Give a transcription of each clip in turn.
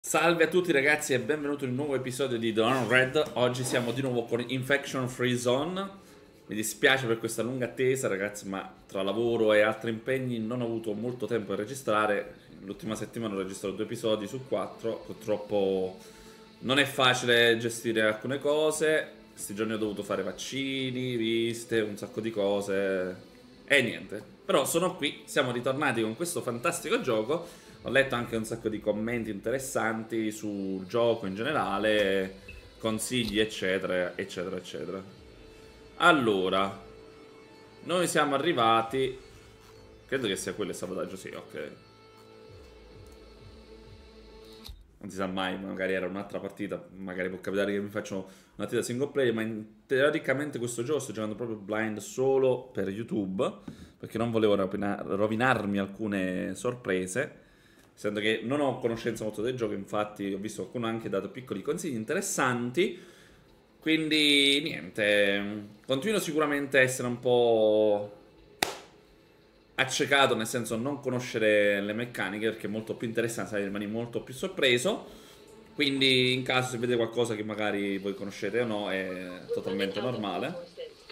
Salve a tutti ragazzi e benvenuti in un nuovo episodio di Dawn Red. Oggi siamo di nuovo con Infection Free Zone. Mi dispiace per questa lunga attesa ragazzi, ma tra lavoro e altri impegni non ho avuto molto tempo per registrare. L'ultima settimana ho registrato 2 episodi su 4. Purtroppo non è facile gestire alcune cose. Questi giorni ho dovuto fare vaccini, visite, un sacco di cose e niente. Però sono qui, siamo ritornati con questo fantastico gioco. Ho letto anche un sacco di commenti interessanti sul gioco in generale, consigli eccetera eccetera eccetera. Allora, noi siamo arrivati, credo che sia quello il sabotaggio, sì, ok. Non si sa mai, magari era un'altra partita, magari può capitare che mi faccio una partita single player, ma teoricamente questo gioco sto giocando proprio blind solo per YouTube, perché non volevo rovinarmi alcune sorprese. Essendo che non ho conoscenza molto del gioco, infatti ho visto qualcuno ha anche dato piccoli consigli interessanti. Quindi niente, continuo sicuramente a essere un po' accecato, nel senso non conoscere le meccaniche, perché è molto più interessante, rimani molto più sorpreso. Quindi in caso se vedete qualcosa che magari voi conoscete o no, è totalmente normale.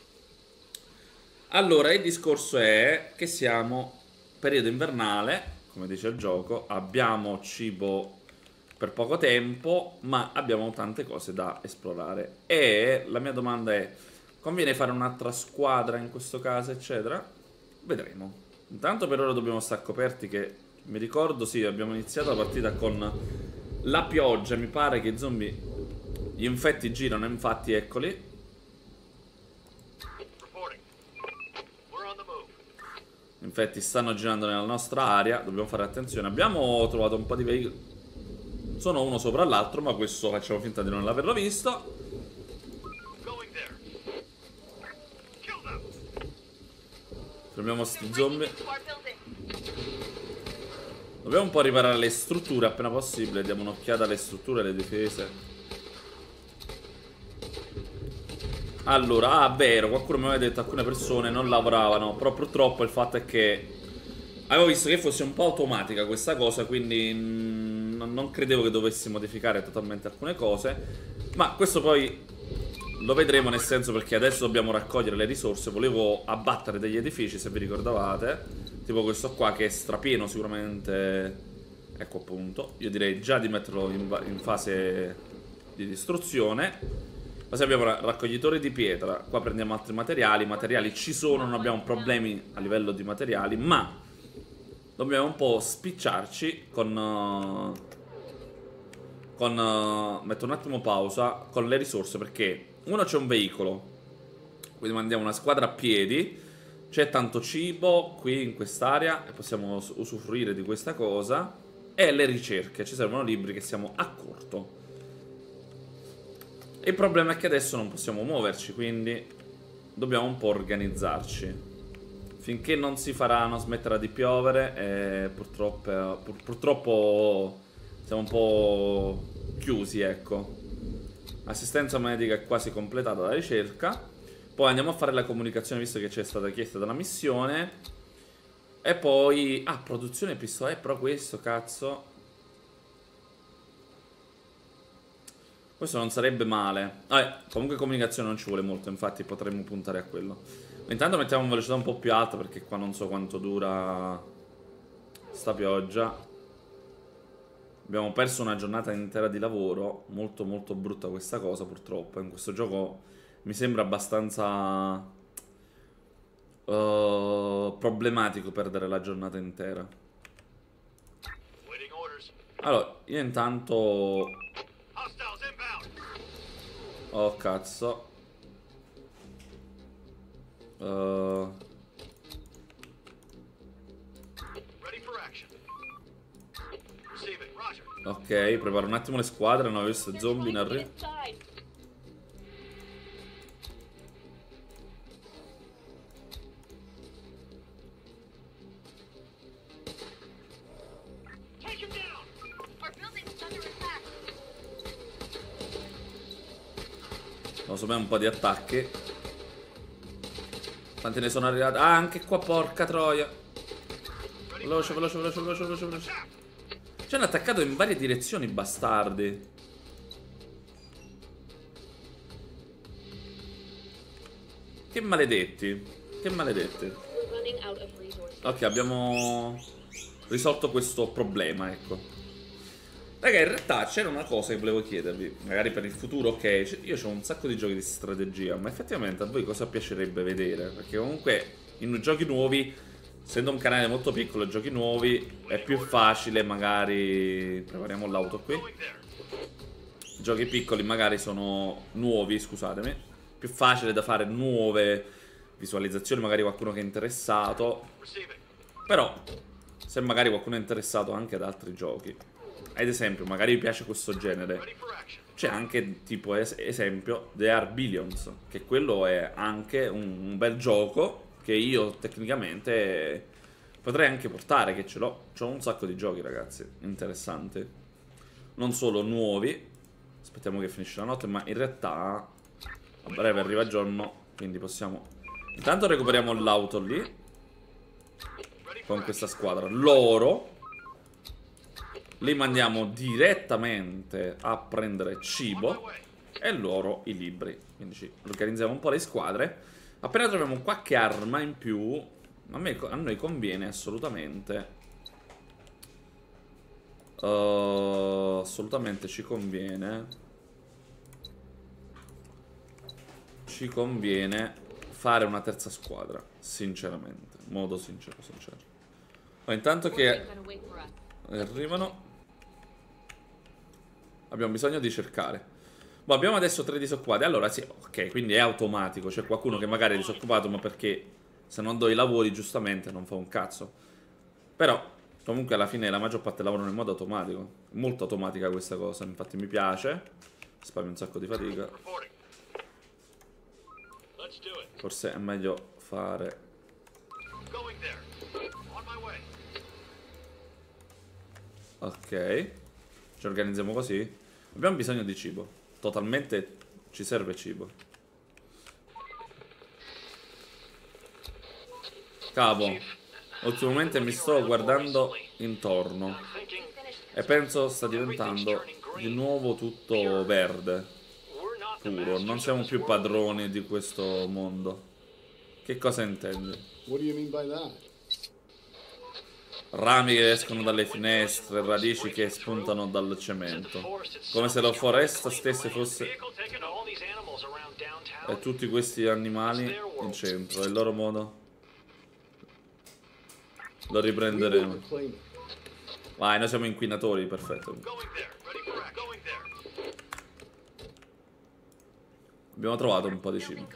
Allora, il discorso è che siamo periodo invernale, come dice il gioco, abbiamo cibo per poco tempo, ma abbiamo tante cose da esplorare. E la mia domanda è, conviene fare un'altra squadra in questo caso, eccetera? Vedremo. Intanto per ora dobbiamo stare coperti, che mi ricordo, sì, abbiamo iniziato la partita con la pioggia, mi pare che i zombie, gli infetti girano, infatti eccoli. Infatti stanno girando nella nostra area, dobbiamo fare attenzione. Abbiamo trovato un po' di veicoli. Sono uno sopra l'altro, ma questo facciamo finta di non averlo visto. Fermiamo sti zombie. Dobbiamo un po' riparare le strutture appena possibile. Diamo un'occhiata alle strutture e alle difese. Allora, vero, qualcuno mi aveva detto che alcune persone non lavoravano, però purtroppo il fatto è che avevo visto che fosse un po' automatica questa cosa, quindi non credevo che dovessi modificare totalmente alcune cose, ma questo poi lo vedremo, nel senso, perché adesso dobbiamo raccogliere le risorse. Volevo abbattere degli edifici, se vi ricordavate, tipo questo qua che è strapieno sicuramente, ecco appunto. Io direi già di metterlo in fase di distruzione. Ma se abbiamo raccoglitori di pietra, qua prendiamo altri materiali. I materiali ci sono, non abbiamo problemi a livello di materiali, ma dobbiamo un po' spicciarci con metto un attimo pausa con le risorse, perché uno c'è un veicolo, quindi mandiamo una squadra a piedi. C'è tanto cibo qui in quest'area e possiamo usufruire di questa cosa. E le ricerche, ci servono libri che siamo a corto. Il problema è che adesso non possiamo muoverci, quindi dobbiamo un po' organizzarci. Finché non si farà, non smetterà di piovere, purtroppo siamo un po' chiusi, ecco. Assistenza medica è quasi completata la ricerca. Poi andiamo a fare la comunicazione, visto che ci è stata chiesta dalla missione. E poi... ah, produzione pistole, però questo, cazzo... Questo non sarebbe male. Vabbè, comunque comunicazione non ci vuole molto, infatti potremmo puntare a quello. Intanto mettiamo una velocità un po' più alta, perché qua non so quanto dura sta pioggia. Abbiamo perso una giornata intera di lavoro. Molto molto brutta questa cosa, purtroppo. In questo gioco mi sembra abbastanza problematico perdere la giornata intera. Allora, io intanto... oh cazzo. Ok, preparo un attimo le squadre. Non ho visto zombie in arrivo. Devo subire un po' di attacchi. Quanti ne sono arrivati? Ah, anche qua, porca troia. Veloce, veloce, veloce, veloce, veloce, veloce. Ci hanno attaccato in varie direzioni, bastardi. Che maledetti. Che maledetti. Ok, abbiamo risolto questo problema, ecco. Raga, in realtà c'era una cosa che volevo chiedervi. Magari per il futuro, ok. Io ho un sacco di giochi di strategia, ma effettivamente a voi cosa piacerebbe vedere? Perché comunque in giochi nuovi, essendo un canale molto piccolo, giochi nuovi, è più facile magari... Prepariamo l'auto qui. Giochi piccoli magari sono nuovi, scusatemi. Più facile da fare nuove visualizzazioni, magari qualcuno che è interessato. Però, se magari qualcuno è interessato anche ad altri giochi, ad esempio, magari vi piace questo genere, c'è anche tipo esempio The Are Billions, che quello è anche un bel gioco che io tecnicamente potrei anche portare, che ce l'ho. C'ho un sacco di giochi, ragazzi, interessanti. Non solo nuovi. Aspettiamo che finisce la notte, ma in realtà a breve arriva il giorno, quindi possiamo... Intanto recuperiamo l'auto lì con questa squadra. Loro li mandiamo direttamente a prendere cibo e loro i libri. Quindi ci organizziamo un po' le squadre. Appena troviamo qualche arma in più, a noi conviene assolutamente. Assolutamente ci conviene. Ci conviene fare una terza squadra, sinceramente. Modo sincero. Ma intanto che arrivano, abbiamo bisogno di cercare. Boh, abbiamo adesso 3 disoccupati. Allora sì, ok, quindi è automatico. C'è qualcuno che magari è disoccupato, ma perché se non do i lavori giustamente non fa un cazzo. Però comunque alla fine la maggior parte lavorano in modo automatico. Molto automatica questa cosa, infatti mi piace. Spavio un sacco di fatica. Forse è meglio fare... Ok, ci organizziamo così. Abbiamo bisogno di cibo. Totalmente ci serve cibo. Cavo, ultimamente mi sto guardando intorno e penso sta diventando di nuovo tutto verde puro. Non siamo più padroni di questo mondo. Che cosa intendi? What do you mean by that? Rami che escono dalle finestre, radici che spuntano dal cemento. Come se la foresta stessa fosse... E tutti questi animali in centro. È il loro modo. Lo riprenderemo. Vai, noi siamo inquinatori, perfetto. Abbiamo trovato un po' di cibo.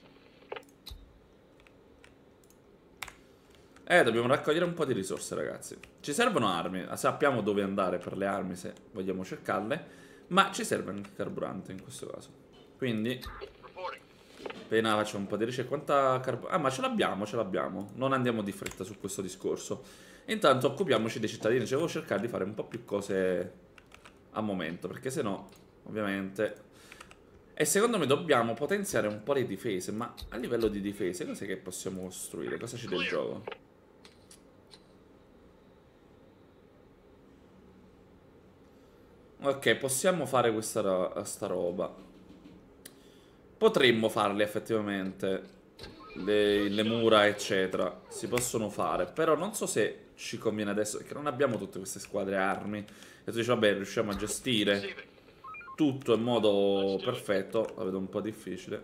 Dobbiamo raccogliere un po' di risorse, ragazzi. Ci servono armi. Sappiamo dove andare per le armi se vogliamo cercarle. Ma ci serve anche carburante in questo caso. Quindi appena facciamo un po' di ricerca. Quanta carburante... Ah, ma ce l'abbiamo. Non andiamo di fretta su questo discorso. Intanto occupiamoci dei cittadini. Cioè, devo cercare di fare un po' più cose a momento, perché sennò, ovviamente... E secondo me dobbiamo potenziare un po' le difese. Ma a livello di difese, cos'è che possiamo costruire? Cosa ci dà il gioco? Ok, possiamo fare sta roba. Potremmo farle effettivamente. Le mura, eccetera. Si possono fare. Però non so se ci conviene adesso, perché non abbiamo tutte queste squadre armi. E tu dici, vabbè, riusciamo a gestire tutto in modo perfetto. La vedo un po' difficile.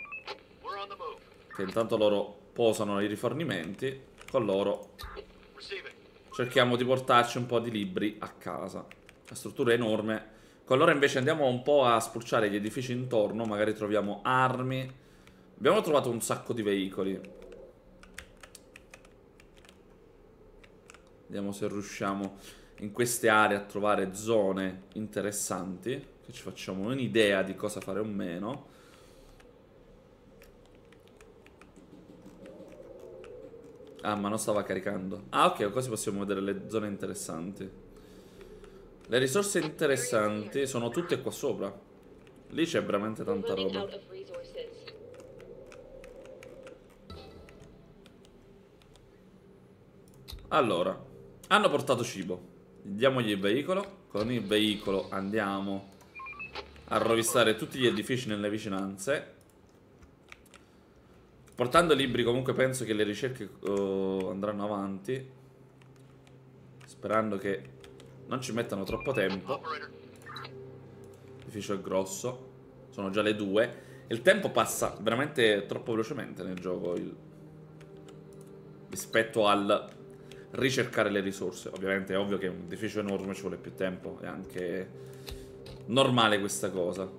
Che intanto loro posano i rifornimenti. Con loro cerchiamo di portarci un po' di libri a casa. La struttura è enorme. Con loro invece andiamo un po' a spulciare gli edifici intorno. Magari troviamo armi. Abbiamo trovato un sacco di veicoli. Vediamo se riusciamo in queste aree a trovare zone interessanti, che ci facciamo un'idea di cosa fare o meno. Ah, ma non stava caricando. Ah, ok, così possiamo vedere le zone interessanti. Le risorse interessanti sono tutte qua sopra. Lì c'è veramente tanta roba. Allora, hanno portato cibo. Diamogli il veicolo. Con il veicolo andiamo a rovistare tutti gli edifici nelle vicinanze. Portando libri comunque penso che le ricerche andranno avanti. Sperando che non ci mettano troppo tempo. L'edificio è grosso. Sono già le 2. Il tempo passa veramente troppo velocemente nel gioco rispetto al ricercare le risorse. Ovviamente è ovvio che un edificio enorme ci vuole più tempo. È anche normale questa cosa.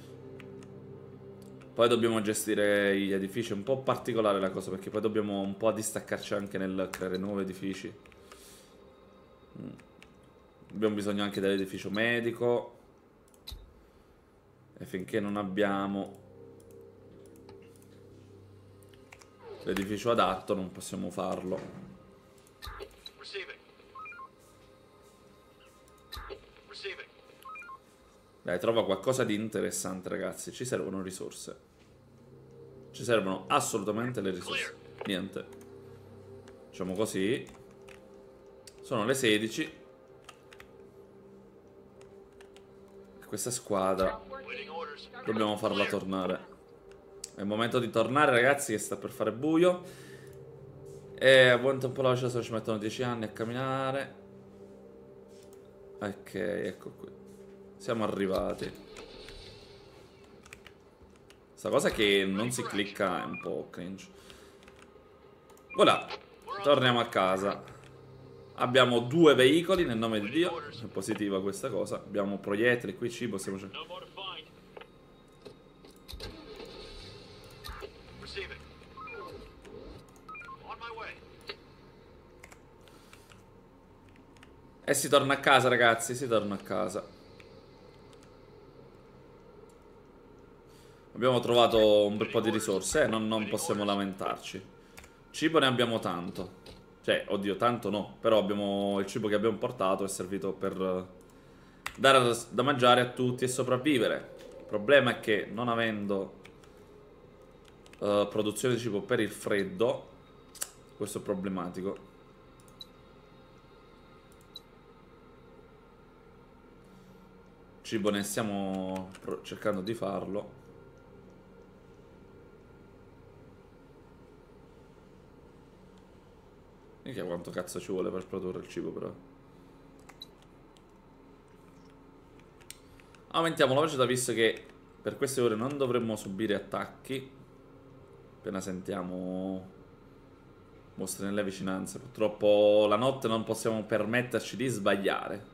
Poi dobbiamo gestire gli edifici. È un po' particolare la cosa, perché poi dobbiamo un po' distaccarci anche nel creare nuovi edifici. Abbiamo bisogno anche dell'edificio medico. E finché non abbiamo l'edificio adatto non possiamo farlo. Dai, trova qualcosa di interessante, ragazzi. Ci servono risorse. Ci servono assolutamente le risorse. Niente. Facciamo così. Sono le 16. Questa squadra dobbiamo farla tornare. È il momento di tornare, ragazzi, che sta per fare buio. E a buon tempo la ci mettono 10 anni a camminare. Ok, ecco qui. Siamo arrivati. Sta cosa che non si clicca è un po' cringe. Voilà, torniamo a casa. Abbiamo 2 veicoli nel nome di Dio. È positiva questa cosa. Abbiamo proiettili qui, cibo, stiamo cercando. E si torna a casa, ragazzi, si torna a casa. Abbiamo trovato un bel po' di risorse, non possiamo lamentarci. Cibo ne abbiamo tanto. Cioè, oddio, tanto no. Però abbiamo il cibo che abbiamo portato è servito per dare da mangiare a tutti e sopravvivere. Il problema è che non avendo produzione di cibo per il freddo, questo è problematico. Cibo ne stiamo cercando di farlo. Mica quanto cazzo ci vuole per produrre il cibo, però. Aumentiamo la velocità, visto che per queste ore non dovremmo subire attacchi. Appena sentiamo mostri nelle vicinanze. Purtroppo la notte non possiamo permetterci di sbagliare.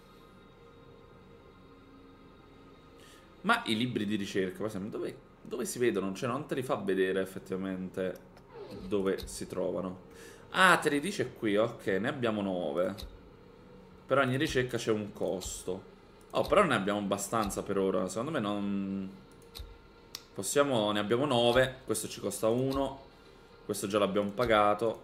Ma i libri di ricerca, per esempio, dove si vedono? Cioè non te li fa vedere effettivamente dove si trovano. Ah, te li dice qui, ok, ne abbiamo 9. Per ogni ricerca c'è un costo. Oh, però ne abbiamo abbastanza per ora. Secondo me non... Possiamo... Ne abbiamo 9. Questo ci costa 1. Questo già l'abbiamo pagato.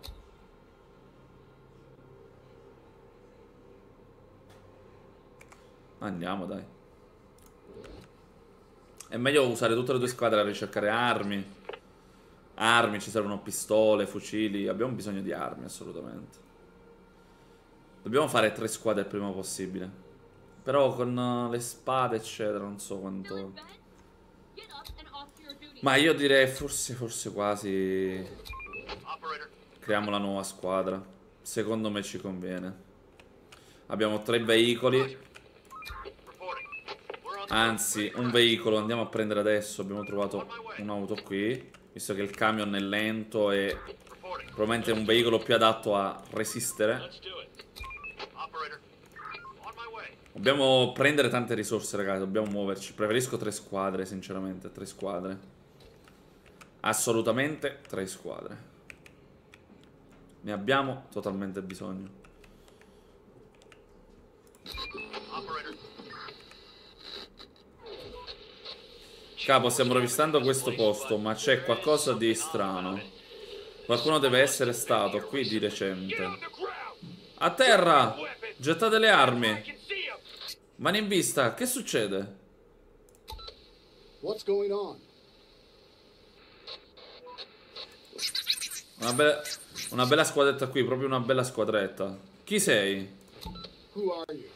Andiamo, dai. È meglio usare tutte le 2 squadre a ricercare armi. Armi, ci servono pistole, fucili. Abbiamo bisogno di armi, assolutamente. Dobbiamo fare 3 squadre il prima possibile. Però con le spade, eccetera, non so quanto... Ma io direi forse quasi... Creiamo la nuova squadra. Secondo me ci conviene. Abbiamo 3 veicoli. Anzi, un veicolo andiamo a prendere adesso. Abbiamo trovato un'auto qui. Visto che il camion è lento e probabilmente è un veicolo più adatto a resistere. Dobbiamo prendere tante risorse, ragazzi. Dobbiamo muoverci. Preferisco 3 squadre, sinceramente. 3 squadre. Assolutamente 3 squadre. Ne abbiamo totalmente bisogno. Capo, stiamo rovistando questo posto, ma c'è qualcosa di strano. Qualcuno deve essere stato qui di recente. A terra! Gettate le armi! Mani in vista, che succede? Una bella squadretta qui, proprio una bella squadretta. Chi sei? Who are you?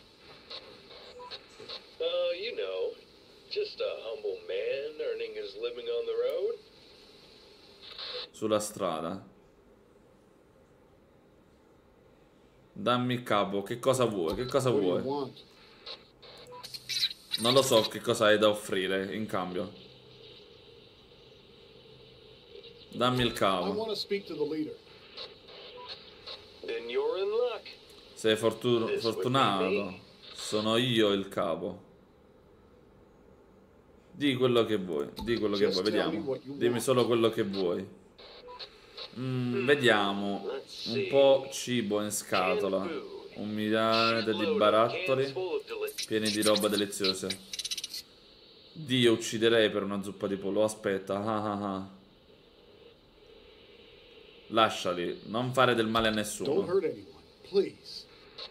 You know, just a humble man earning his living on the road. Sulla strada. Dammi il capo, che cosa vuoi? Che cosa What do you vuoi? want? Non lo so che cosa hai da offrire in cambio. Dammi il I capo. want to speak to the leader. Then you're in luck. Sei fortunato. Sono io il capo. Di quello che vuoi. Di quello che vuoi, vediamo. Dimmi solo quello che vuoi. Vediamo. Un po' cibo in scatola. Un miliardo di barattoli pieni di roba deliziosa. Dio, ucciderei per una zuppa di pollo. Aspetta. Lasciali. Non fare del male a Don't nessuno. hurt anyone, please.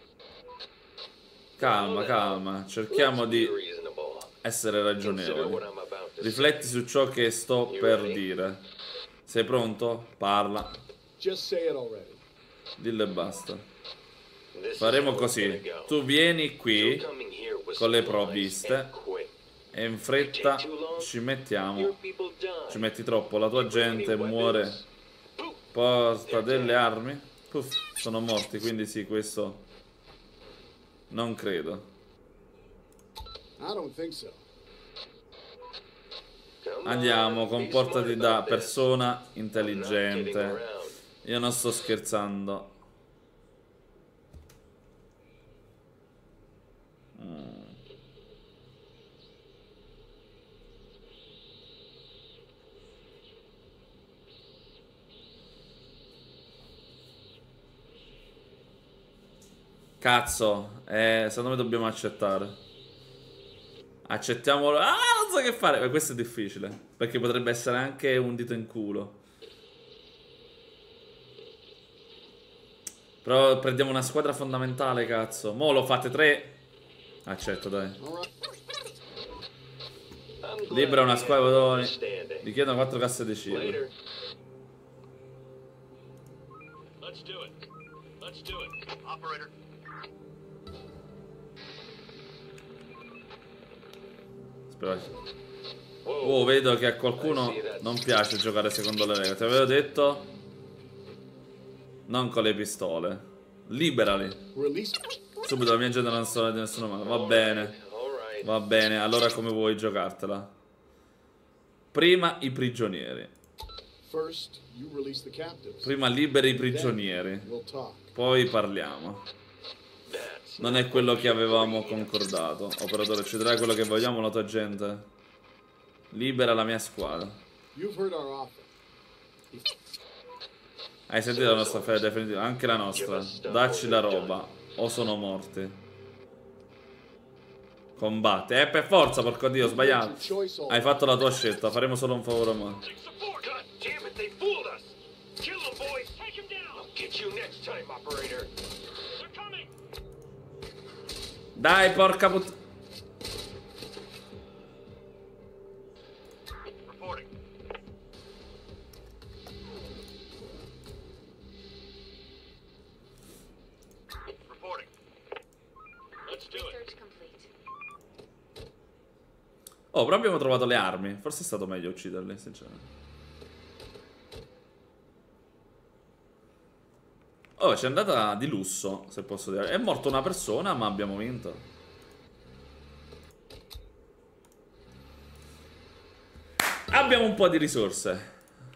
Calma, calma. Cerchiamo di essere ragionevoli. Rifletti su ciò che sto per dire. Sei pronto? Parla. Just say it already. Dillo e basta. Faremo così. Tu vieni qui con le provviste e in fretta ci mettiamo. Ci metti troppo, la tua gente muore. Porta delle armi. Puff, sono morti, quindi sì, questo non credo. I don't think so. Andiamo, comportati da persona intelligente. Io non sto scherzando. Cazzo, secondo me dobbiamo accettare. Accettiamolo. Ah, non so che fare. Ma questo è difficile. Perché potrebbe essere anche un dito in culo. Però prendiamo una squadra fondamentale, cazzo. Mo' lo fate 3. Accetto, dai. Libera una squadra, doni. Vi chiedono 4 casse di cibo. Let's do it. Let's do it. Operator. Spero. Oh, vedo che a qualcuno non piace giocare secondo le regole. Ti avevo detto. Non con le pistole. Liberali. Release. Subito la mia gente non sarà di nessuno male. Va bene. Va bene, allora come vuoi giocartela? Prima i prigionieri. First, you release the captives. Prima liberi i prigionieri. We'll talk. Poi parliamo. Non è quello che avevamo concordato. Operatore, ci darai quello che vogliamo la tua gente? Libera la mia squadra. You've heard our offer. Hai sentito la nostra fede definitiva? Anche la nostra. Dacci la roba. O sono morti. Combatte. Per forza, porco Dio, ho sbagliato. Hai fatto la tua scelta. Faremo solo un favore a me. Dai, porca puttana. Oh, però abbiamo trovato le armi. Forse è stato meglio ucciderle, sinceramente. Oh, c'è andata di lusso, se posso dire. È morta una persona, ma abbiamo vinto. Abbiamo un po' di risorse.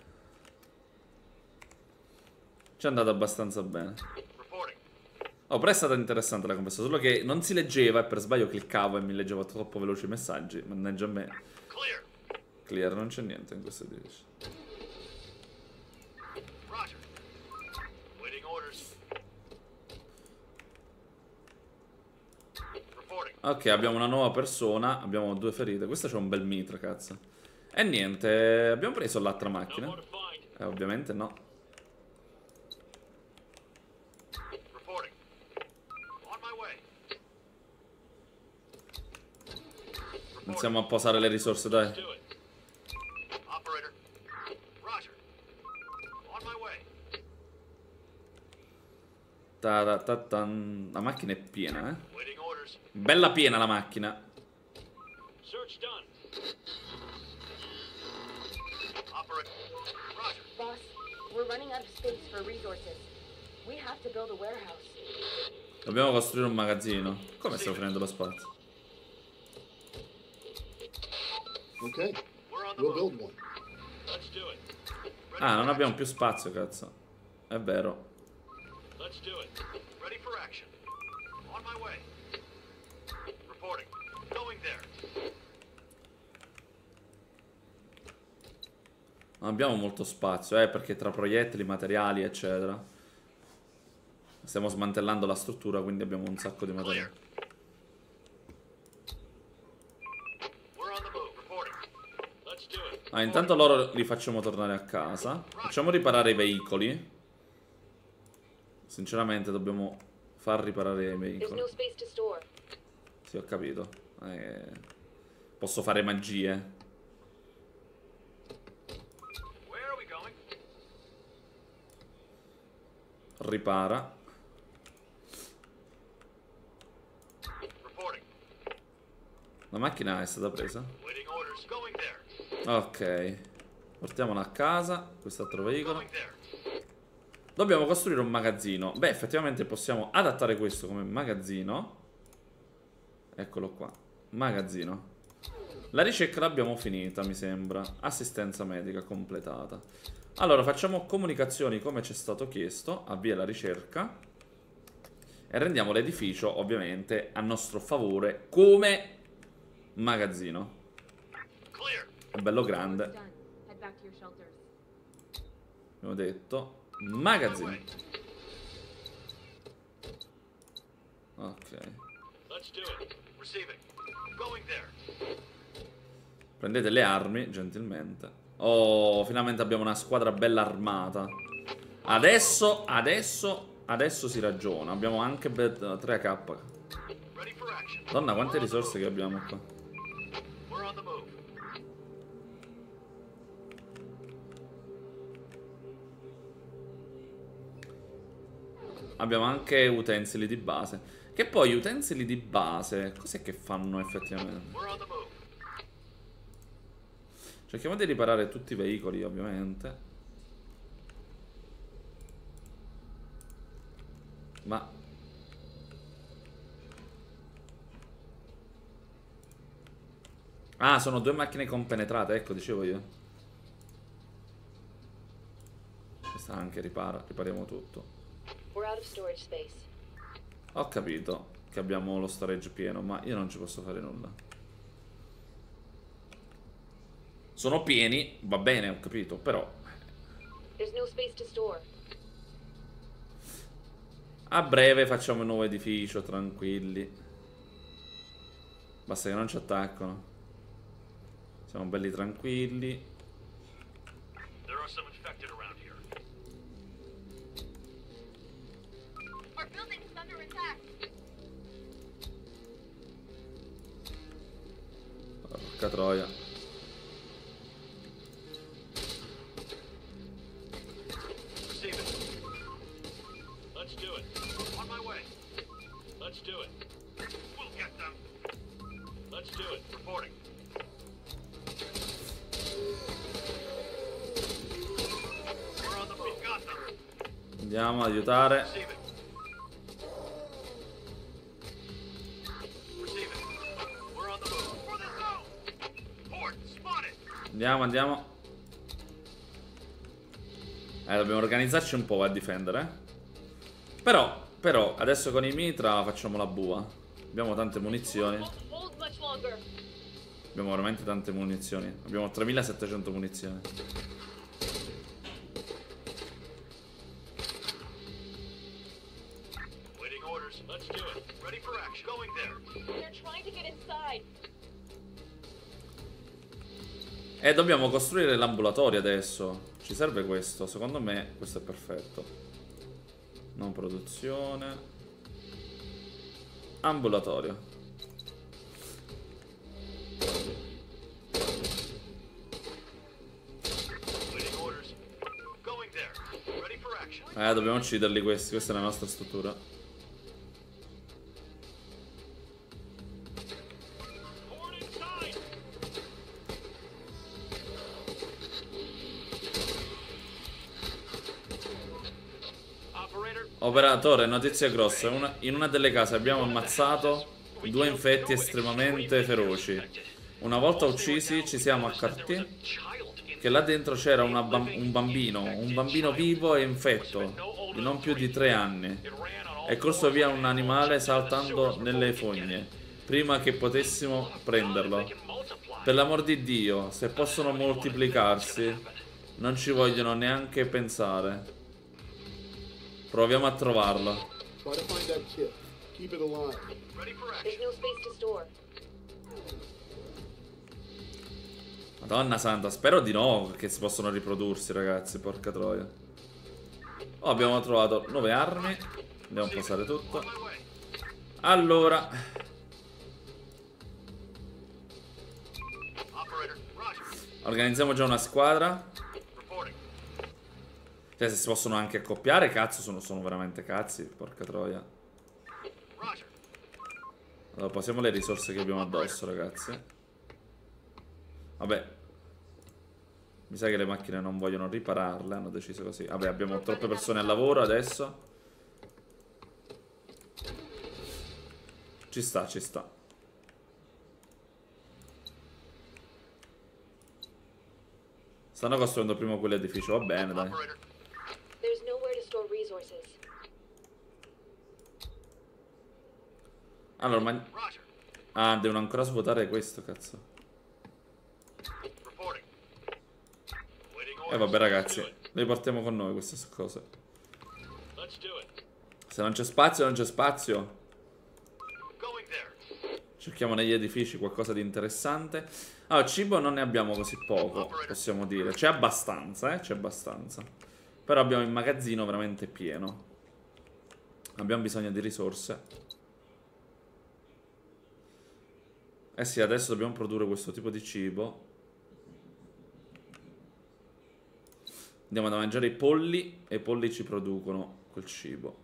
Ci è andata abbastanza bene. Oh, però è stata interessante la conversazione. Solo che non si leggeva e per sbaglio cliccavo e mi leggeva troppo veloci i messaggi. Mannaggia a me. Clear, non c'è niente in questo edificio. Ok, abbiamo una nuova persona. Abbiamo 2 ferite. Questa c'è un bel mitra, cazzo. E niente, abbiamo preso l'altra macchina. Ovviamente no. Iniziamo a posare le risorse, dai. La macchina è piena, eh. Waiting orders. Bella piena la macchina. Search done. Operate. Roger. Boss, we're running out of space for resources. We have to build a warehouse. Dobbiamo costruire un magazzino. Come stiamo finendo lo spazio? Okay, We're on the we'll move. build one. Let's do it. Ready Ah, for non abbiamo action. più spazio, cazzo. È vero. Let's do it. Ready for action. On my way. Reporting. Going there. Non abbiamo molto spazio, perché tra proiettili, materiali, eccetera. Stiamo smantellando la struttura, quindi abbiamo un sacco di Clear. materiali. We're on the move. Reporting. Let's do it. Ah, intanto loro li facciamo tornare a casa. Facciamo riparare i veicoli. Sinceramente dobbiamo far riparare i There's veicoli. no space to store. Sì, ho capito. Posso fare magie. Where are we going? Ripara. Reporting. La macchina è stata presa. Waiting orders. Going there. Ok. Portiamola a casa. Quest'altro veicolo. Going there. Dobbiamo costruire un magazzino. Beh, effettivamente possiamo adattare questo come magazzino. Eccolo qua. Magazzino. La ricerca l'abbiamo finita, mi sembra. Assistenza medica completata. Allora, facciamo comunicazioni come ci è stato chiesto. Avvia la ricerca. E rendiamo l'edificio, ovviamente, a nostro favore come magazzino. Clear. È bello grande. Done. Head back to your shelters. Abbiamo detto magazzino. Ok. Let's do it. Receiving. Going there. Prendete le armi, gentilmente. Oh, finalmente abbiamo una squadra bella armata. Adesso si ragiona. Abbiamo anche 3AK. Ready for action. Donna, quante risorse che abbiamo qua. We're on the move. Abbiamo anche utensili di base. Che poi utensili di base, cos'è che fanno effettivamente? We're on the move. Cerchiamo di riparare tutti i veicoli, ovviamente. Ma... Ah, sono 2 macchine compenetrate, ecco, dicevo io. Questa anche ripara, ripariamo tutto. We're out of storage space. Ho capito che abbiamo lo storage pieno, ma io non ci posso fare nulla. Sono pieni, va bene, ho capito, però... There's no space to store. A breve facciamo un nuovo edificio, tranquilli. Basta che non ci attaccano. Siamo belli tranquilli. There are some infected around here. Our building is under attack. Porca troia. Receive it. Let's do it. On my way. Let's do it. We'll get them. Let's do it. Reporting. We're on the move. Got them. Andiamo ad aiutare. Receive it. Receive it. We're on the move. For the zone. Port spotted. Andiamo, andiamo. Dobbiamo organizzarci un po' a difendere. Però, adesso con i mitra facciamo la bua. Abbiamo tante munizioni. Hold much longer. Abbiamo veramente tante munizioni. Abbiamo 3700 munizioni. Waiting orders. Let's do it. Ready for action. Going there. They're trying to get inside. E dobbiamo costruire l'ambulatorio adesso. Ci serve questo. Secondo me questo è perfetto. Non produzione. Ambulatorio. Waiting orders. Going there. Ready for action. Dobbiamo ucciderli questi. Questa è la nostra struttura. Forward inside. Operator. Operatore, notizia grossa. In una delle case abbiamo ammazzato 2 infetti estremamente feroci. Una volta uccisi ci siamo accorti che là dentro c'era un bambino vivo e infetto, di non più di 3 anni. È corso via un animale saltando nelle fogne, prima che potessimo prenderlo. Per l'amor di Dio, se possono moltiplicarsi, non ci vogliono neanche pensare. Proviamo a trovarlo. Try to find that kit. Keep it alive. Ready for There's action. no space to store. Madonna santa, spero di no che si possono riprodursi, ragazzi, porca troia. Oh, abbiamo trovato 9 armi. Andiamo a posare tutto. On my way. Allora, Operator. Roger. organizziamo già una squadra. Reporting. Cioè, se si possono anche accoppiare, cazzo, sono veramente cazzi, porca troia. Roger. Allora, posiamo le risorse che abbiamo addosso, ragazzi. Vabbè. Mi sa che le macchine non vogliono ripararle, hanno deciso così. Vabbè, abbiamo troppe persone al lavoro adesso. Ci sta, ci sta. Stanno costruendo prima quell'edificio, va bene, dai. Operator. There's nowhere to store resources. Allora, Roger. ah, devono ancora svuotare questo, cazzo. Reporting. Waiting E vabbè, ragazzi, le portiamo con noi queste cose. Let's do it. Se non c'è spazio, non c'è spazio. Going there. Cerchiamo negli edifici qualcosa di interessante. Allora, cibo non ne abbiamo così poco, possiamo dire. C'è abbastanza, c'è abbastanza. Però abbiamo il magazzino veramente pieno. Abbiamo bisogno di risorse. Eh sì, adesso dobbiamo produrre questo tipo di cibo. Andiamo da mangiare i polli e i polli ci producono quel cibo.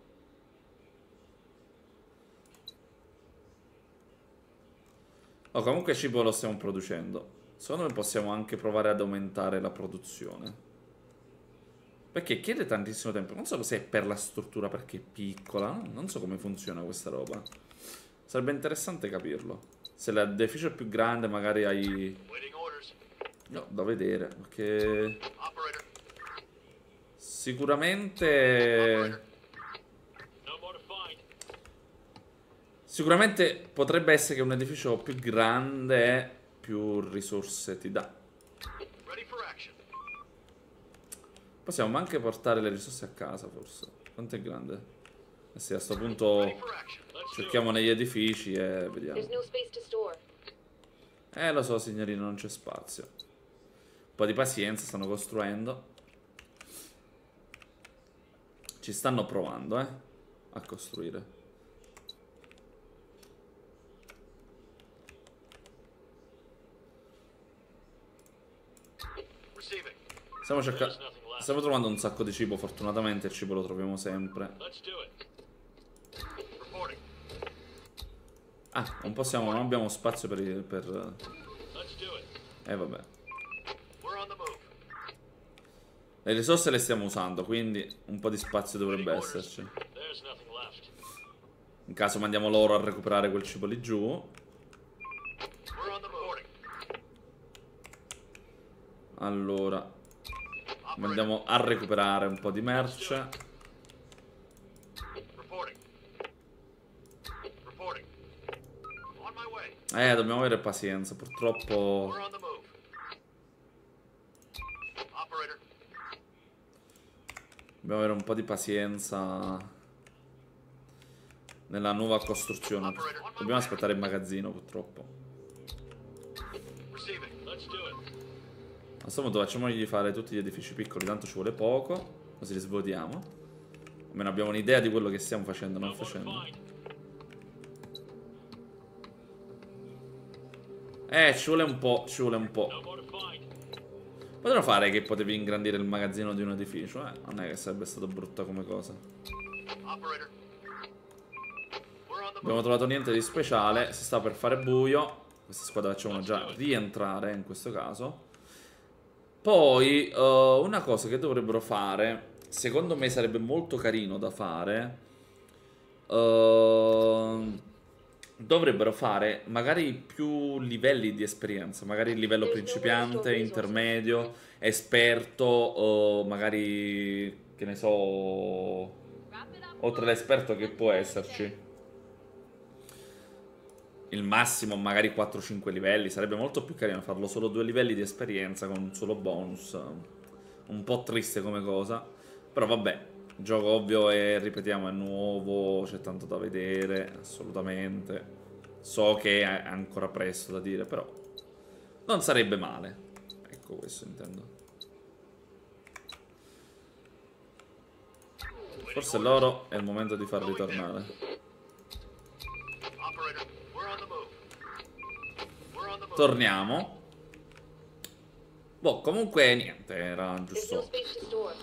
Oh, comunque cibo lo stiamo producendo. Secondo me possiamo anche provare ad aumentare la produzione. Perché chiede tantissimo tempo. Non so se è per la struttura, perché è piccola. Non so come funziona questa roba. Sarebbe interessante capirlo. Se l'edificio è più grande, magari hai... Waiting orders. No, da vedere. Perché... Operator. Sicuramente... No more to find. Sicuramente potrebbe essere che un edificio più grande più risorse ti dà. Ready for action. Possiamo anche portare le risorse a casa, forse. Quanto è grande? Eh sì, a sto Ready punto for action. Let's do it. cerchiamo negli edifici e vediamo. There's no space to store. Lo so, signorino, non c'è spazio. Un po' di pazienza, stanno costruendo. Ci stanno provando, a costruire. Receiving. Stiamo stiamo trovando un sacco di cibo, fortunatamente il cibo lo troviamo sempre. Let's do it. Reporting. Ah, non abbiamo spazio per... Let's do it. vabbè. We're on the move. Le risorse le stiamo usando, quindi un po' di spazio dovrebbe Waiting orders. esserci. There's nothing left. In caso mandiamo loro a recuperare quel cibo lì giù. We're on the move. Allora, andiamo a recuperare un po' di merce. Reporting. Reporting. On my way. Dobbiamo avere pazienza, purtroppo. We're on the move. Operator. Dobbiamo avere un po' di pazienza nella nuova costruzione. Dobbiamo aspettare il magazzino, purtroppo. Receiving. Let's do it. A questo punto facciamogli fare tutti gli edifici piccoli, tanto ci vuole poco, così li svuotiamo. Almeno abbiamo un'idea di quello che stiamo facendo, non No more to facendo. find. Ci vuole un po', ci vuole un po'. No more to find. Potremmo fare che potevi ingrandire il magazzino di un edificio, non è che sarebbe stato brutta come cosa. Operator. We're on the Abbiamo move. trovato niente di speciale, si sta per fare buio. Questa squadra facciamo già rientrare in questo caso. Poi, una cosa che dovrebbero fare, secondo me sarebbe molto carino da fare, dovrebbero fare magari più livelli di esperienza, magari il livello principiante, intermedio, esperto, magari, che ne so, oltre all'esperto che può esserci. Il massimo magari 4-5 livelli, sarebbe molto più carino farlo solo 2 livelli di esperienza con un solo bonus. Un po' triste come cosa, però vabbè, il gioco ovvio è, ripetiamo, è nuovo, c'è tanto da vedere, assolutamente. So che è ancora presto da dire, però non sarebbe male. Ecco, questo intendo. Forse loro è il momento di farli tornare. Operator, we're on the move. We're on the move. Torniamo. Boh, comunque niente, era There's no giusto. space to store.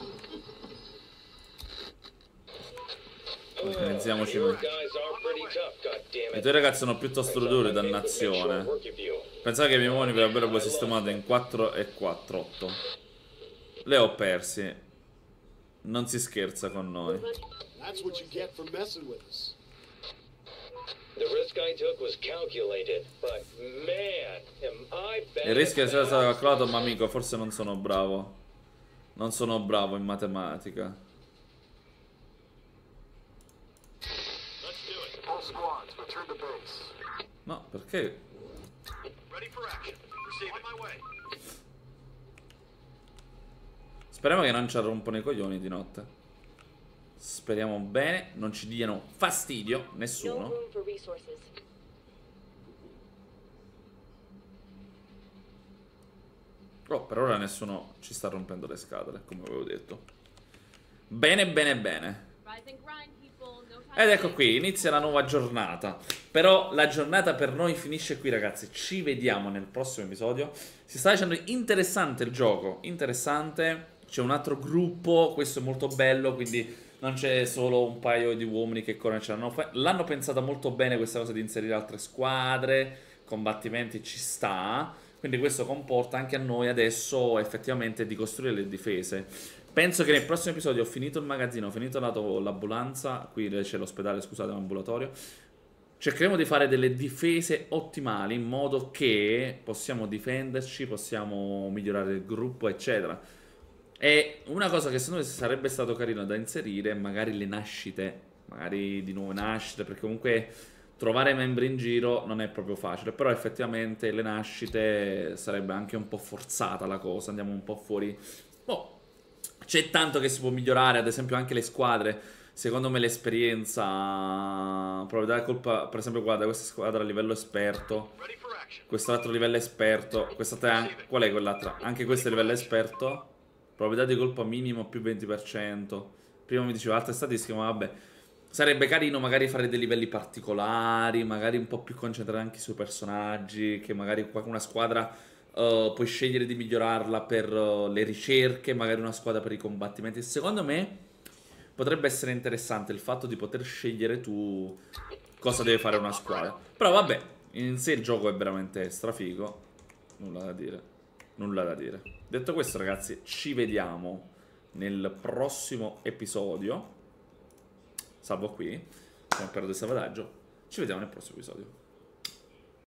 Organizziamoci. Your guys are pretty tough, goddammit. I tuoi ragazzi sono piuttosto duri, dannazione. Pensavo che i miei uomini vi avrebbero sistemato in 4 e 4, 8. Le ho persi. Non si scherza con noi. That's what you get for messing with us. The risk I took was calculated, but man, am I bad. Il rischio è at stato math. calcolato, ma amico, forse non sono bravo. Non sono bravo in matematica. Let's do it. All squads, return to base. No, perché? Ready for action. Receive on my way. Speriamo che non ci rompono i coglioni di notte. Speriamo bene, non ci diano fastidio, No nessuno. room for resources. Oh, per ora nessuno ci sta rompendo le scatole, come avevo detto. Bene, bene, bene. Ed ecco qui, inizia la nuova giornata. Però la giornata per noi finisce qui, ragazzi. Ci vediamo nel prossimo episodio. Si sta facendo interessante il gioco, interessante. C'è un altro gruppo, questo è molto bello, quindi non c'è solo un paio di uomini che corrono. L'hanno pensata molto bene questa cosa di inserire altre squadre, combattimenti, ci sta. Quindi questo comporta anche a noi adesso effettivamente di costruire le difese. Penso che nel prossimo episodio ho finito il magazzino, ho finito l'ambulanza, qui c'è l'ospedale, scusate, l'ambulatorio. Cercheremo di fare delle difese ottimali in modo che possiamo difenderci, possiamo migliorare il gruppo, eccetera. E una cosa che secondo me sarebbe stato carino da inserire, magari le nascite, magari di nuove nascite, perché comunque trovare membri in giro non è proprio facile, però effettivamente le nascite sarebbe anche un po' forzata la cosa, andiamo un po' fuori. Boh, c'è tanto che si può migliorare, ad esempio anche le squadre. Secondo me l'esperienza, proprio dare colpa, per esempio guarda questa squadra a livello esperto, Ready for action. quest'altro livello esperto, qual è quell'altra? Anche questo è livello esperto, probabilità di colpa minimo più 20%. Prima mi diceva altre statistiche, ma vabbè. Sarebbe carino magari fare dei livelli particolari, magari un po' più concentrati anche sui personaggi, che magari una squadra puoi scegliere di migliorarla per le ricerche, magari una squadra per i combattimenti. Secondo me potrebbe essere interessante il fatto di poter scegliere tu cosa deve fare una squadra. Però vabbè, in sé il gioco è veramente strafigo. Nulla da dire. Nulla da dire. Detto questo, ragazzi, ci vediamo nel prossimo episodio. Salvo qui, siamo per il salvataggio. Ci vediamo nel prossimo episodio.